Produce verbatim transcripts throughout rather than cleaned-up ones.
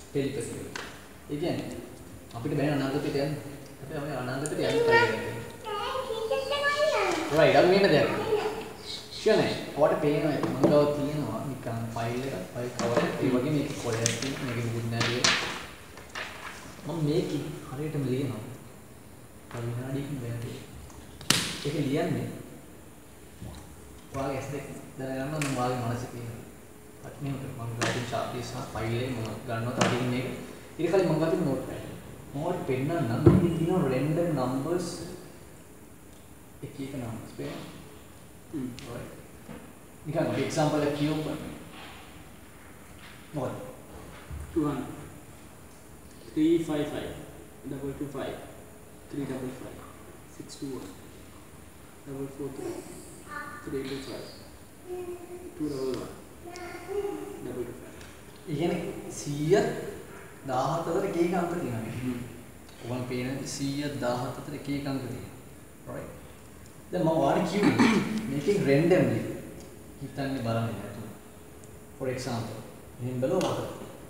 Telepathy. ඒ කියන්නේ අපිට බෑ අනාගතයට යන්න. අපි අපි අනාගතයට යන්න බෑ. right අපි මෙන්න දැන්. ෂනේ ඔයාලට පේනවා මම ගාව තියෙනවා නිකන් ෆයිල් එකක් ෆයිල් කවර් එකක් ඒ වගේ මේක කොලයක් තියෙන මේක දුක් නෑ මම මේක හරියටම ලියනවා. තව විනාඩියකින් බෑනේ. ඒක ලියන්නේ ඔයාගේ ඇස් දෙක දැනගන්න මම ඔයාගේ මනසේ තියෙනවා. අත් මේක මම ගාඩි ෂාප්ටි සහ ෆයිල් එක මම ගන්නවා තදින් මේක. ඊට කලින් මම ගත්ත නෝට් පැඩ්. මම පෙන්නන්න මේකේ තියෙන රැන්ඩම් නම්බර්ස් එක එක නම්බර්ස් පේනවා. හ්ම් right. නිකන් අපි එක්සැම්පල් එකක් කියමු බලන්න. මොකද? two hundred three five five double two five three double five six two one double four three three two five two double one double two five. ඒ කියන්නේ සියය දාහතර එක එක අංක තියෙනවා මේක. ඔයගොල්ලෝ පේන සියය දාහතර එක එක අංක තියෙනවා. right. දැන් මම වාරි කිව්වේ මේකෙන් randomly හිතන්නේ බලන්නේ නැතුව. for example මෙහෙන් බලුවා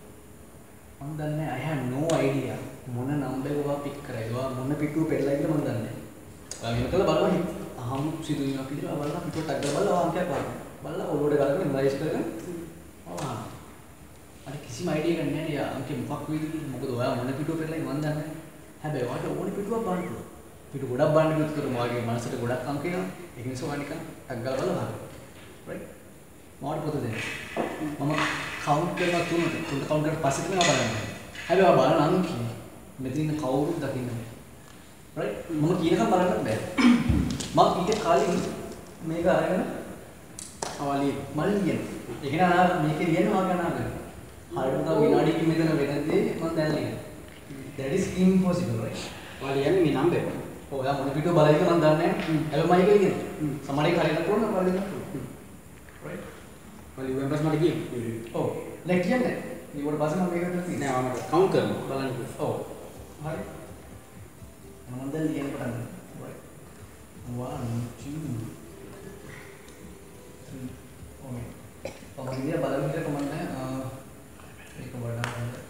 මම දන්නේ I have no idea මොන නම්බර් එකව පික් කරයිවා මොන පිටුව පෙරලා ඉන්න මම දන්නේ නැහැ. ඔයාලා මෙතන බලන්න අහම සිදුවීමක් විදිහට බලන්න පිටුව ටක් ගාලා බලලා අංකයක් බලන්න. බලලා ඔලුවට ගලගෙන ඉමරයිස් කරගෙන ආ අර කිසිම අයිඩියා එකක් නැහැ යා අංකෙ මොකක් වේද කියලා. මොකද ඔයා මොන පිටුව පෙරලා ඉන්න මම දන්නේ නැහැ. හැබැයි ඔයාට ඕනේ පිටුවක් බලන්න පුළුවන්. පිටු ගොඩක් බලන්න කිව්වොත් කර මාගේ මනසට ගොඩක් අංක එනවා. ඒක නිසා ඔයා නිකන් ටක් ගාලා බලන්න. right. මම පොත දෙන්න. මම කවුන්ට් කරනවා තුනට. තුනට කවුන්ට් කරලා පස්සේ තමයි බලන්නේ. හැබැයි ඔයා බලන අංක මෙතන ඉන්න කවුරුත් දකින්න බෑ. right. මම කියනකම් බලන්නත් බෑ. මම ඊට කලින් මේක අරගෙන අවලි මල් ලියන. ඒක නා මේක ලියන්න මම ගන්නවා. හරියට තව විනාඩියකින් මෙතන වෙනදී මම දැන් ලියන. that is impossible right. ඔයා ලියන්නේ මේ නම්බර්. ඔව් ඔයා මොන පිටුව බලයිද මම දන්නේ නැහැ. හැබැයි මම ඒක ලියන. සමහරෙක් හරියට පුළුවන් නම් බලන්න පුළුවන්. right. ඔයා ලියුම් ප්‍රශ්න වල කියන්නේ. ඔව්. දැන් කියන්නේ ඊට පස්සේ මම මේක කරලා නෑ මම කවුන්ට් කරනවා බලන්න. ඔව්. හරි. මම දැන් ලියන්න පටන් ගන්නවා. right. one two three okay. ඔව් ඉතින් බලන්න විතර කමන්නේ ඒක වඩා හොඳයි.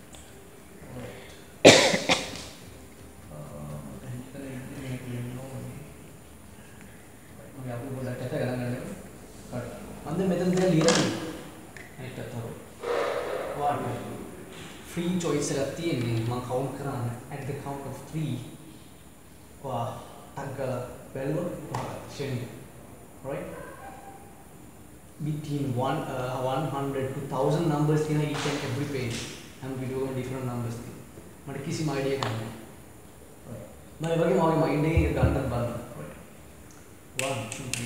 अंदर मेरे अंदर लिया थी एक तो वाह फ्री चॉइस रहती है नहीं मैं काउंट कराना at the count of three वाह अगर पहले वाह शेनी right between one uh, one hundred to thousand numbers in each and every page हम वीडियो में different numbers थी मगर किसी में आइडिया नहीं right मैं बाकी मारे माइंड ही गंदा बात right one two three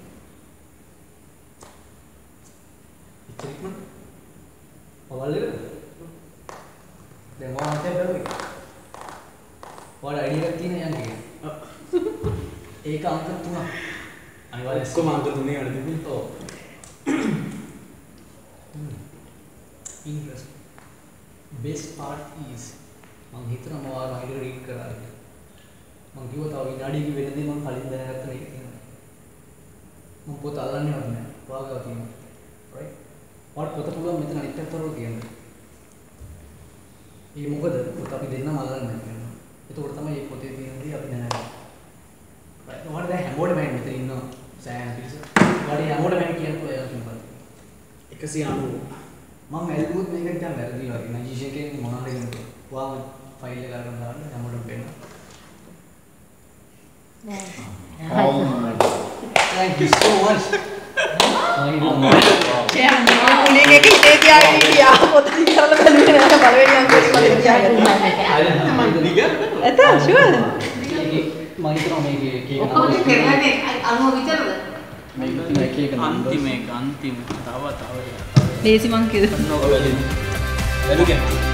treatment awal dia dan mau macam berapa walau idea तीन yang ke एक अंक तुना अनिवार्य इसको मांग तो नहीं आने देंगे तो interesting best part is mang hitra mau orang idea read करा है mang क्यों ताऊ विनाडी की वेदनी mang खाली दे रहा था नहीं mang पोत आला नहीं होता है वागा होती है right और पोता पूरा මෙතන අනිත් පැත්තට තියෙනවා. ඒ මොකද පොත අපි දෙන්නම අල්ලන්න නැහැ. ඒකෝට තමයි මේ පොතේ තියෙන දේ අපි දැනගන්නේ. right. ඔයාලා දැන් හැමෝටම මම මෙතන ඉන්නවා සෑම පිළිස. ඔයාලා හැමෝටම මම කියන්නකෝ එයා කිව්වා. එකසිය අනූ මම ඇල්ලුවොත් මේක දැන් වැරදිලා වගේ. මම ජීෂේ එකෙන් මොනවද කියන්නේ. ඔයාම ෆයිල් එක අරගෙන දාන්න හැමෝටම පෙන්නන්න. Oh my god. Thank you so much. Shihan මුලින් එක හිතේ තියාගෙන හිටියා පොත දිහා බලන්නේ නැහැ පළවෙනි අංකේ මම තියාගෙන මම දිග ඇත්ත ෂුවර් මම හිතනවා මේකේ එක එක ඔක්කොම කරන්නේ අනුව විතරද මේක තියෙන එක එක අන්තිම එක අන්තිම තව තව ලේසි මං කිව්වා නෝ වෙලින් එළුගෙන